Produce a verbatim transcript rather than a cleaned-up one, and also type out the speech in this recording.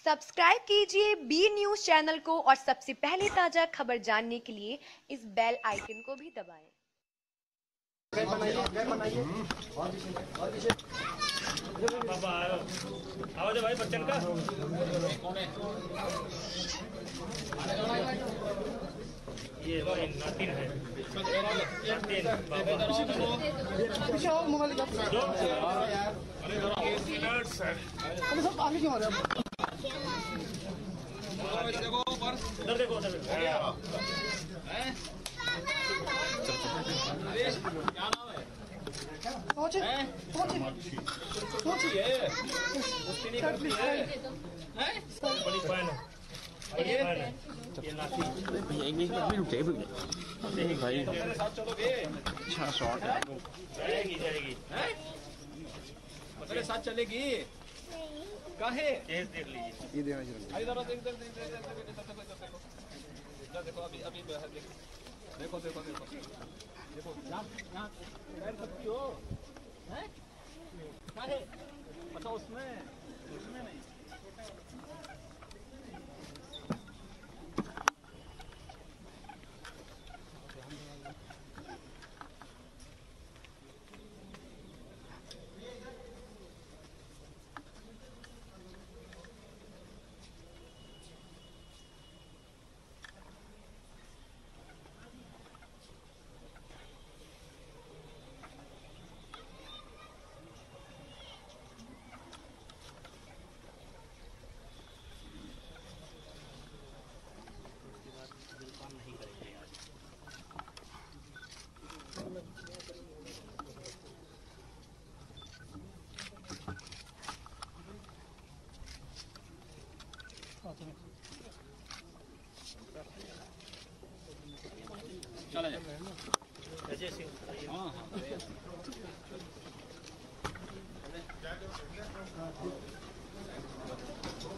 Subscribe कीजिए B news channel को और सबसे पहले ताजा खबर जानने के लिए इस बेल आइकन को भी दबाएं। आवाज भाई बच्चन का ये भाई नातिन है नातिन बाबा मोबाइल का अरे सब आगे क्यों आ रहे हो? इधर देखो उधर हैं क्या नाम है? पहुंचे पहुंचे पहुंचे मुश्किल नहीं करती है हैं बड़ी फैन है बड़ी फैन है ये नाती भैया एक मिनट अभी रुके रुके भाई मेरे साथ चलोगे अच्छा शॉट है जाएगी जाएगी हैं मेरे साथ चलेगी काहे केस देख लीजिए ये देना चाहिए। इधर इधर इधर देखो इधर देखो अभी अभी देखो देखो देखो देखो यहाँ यहाँ बैठ सकती हो हैं काहे अच्छा उसमें उसमें नहीं चला जाए अजय सिंह हाँ हाँ